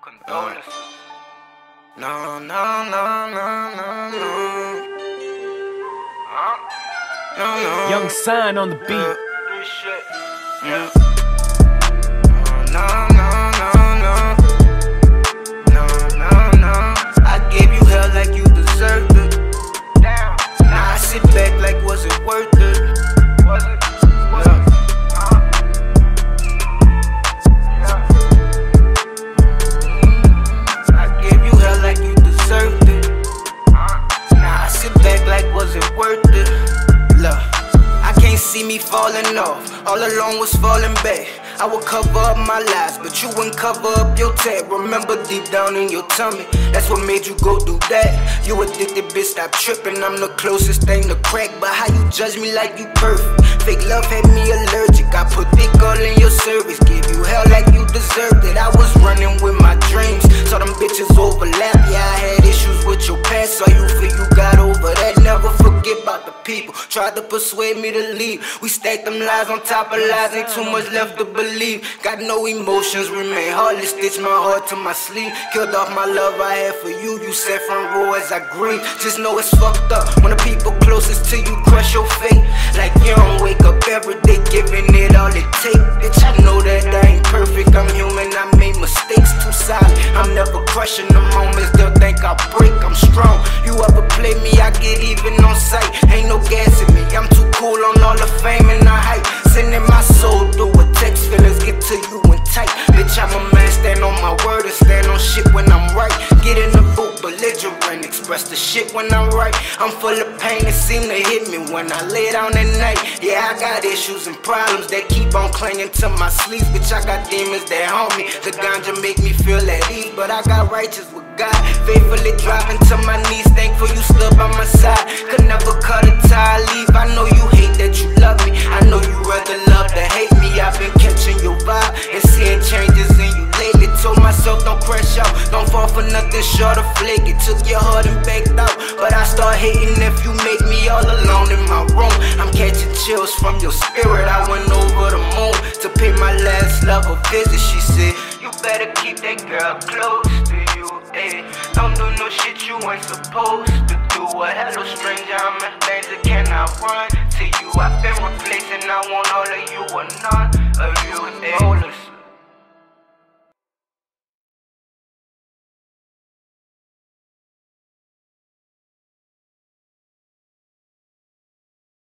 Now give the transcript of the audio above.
Condolences. No, no, no, no, no, no. No, no. Young Sign on the beat. This shit. Yeah. No, no, no, no. No, no, no. I gave you hell like you deserved it. Damn. Now I sit back like was it worth it? Was it? I gave you hell like you deserved it. Now I sit back like was it worth it? Look, I can't see me falling off. All along was falling back. I would cover up my lies, but you wouldn't cover up your tab. Remember deep down in your tummy, that's what made you go do that. You addicted, bitch, stop tripping. I'm the closest thing to crack, but how you judge me like you perfect? Fake love had me allergic. I put dick all in your service, gave you hell like you deserved it. I was running with my dreams, saw them bitches overlap. Yeah, I had issues with your past, saw you for you got over that. Never forget about the people tried to persuade me to leave. We stacked them lies on top of lies, ain't too much left to believe. Got no emotions, remain heartless, stitch my heart to my sleeve. Killed off my love I had for you, you sat front row as I grieve. Just know it's fucked up when the people closest to you crush your fate. Like you don't wake up every day giving it all it takes. Bitch, I know that I ain't perfect, I'm human, I made mistakes too silent. I'm never crushing the moments, they'll think I break, I'm strong. You ever play me, I get even on sight. Ain't no gas in me, I'm too cool on all the fame and the hype. Sending my soul through a text, feelings get to you in tight. Bitch, I'm a man, stand on my word and stand on shit when I'm right. Get in the boot, belligerent, express the shit when I'm right. I'm full of pain, it seem to hit me when I lay down at night. Yeah, I got issues and problems that keep on clinging to my sleeves. Bitch, I got demons that haunt me. The ganja make me feel at ease, but I got righteous with God. Faithfully driving to my knees, thankful you stood by my side. Could never cut a tie, leave. I know you hate that you love me. I know you rather love than hate me. I've been catching your vibe and seeing changes in you lately. Told myself don't crash out, don't fall for nothing short of flake. It took your heart and backed out, but I start hating if you make me all alone in my room. I'm catching chills from your spirit. I went over the moon to pay my last love a visit. She said, you better keep that girl close to you, eh? Don't do no shit you ain't supposed to do. A hello stranger, I'm in danger, can I run to you? I've been replacing, I want all of you or none of you, eh?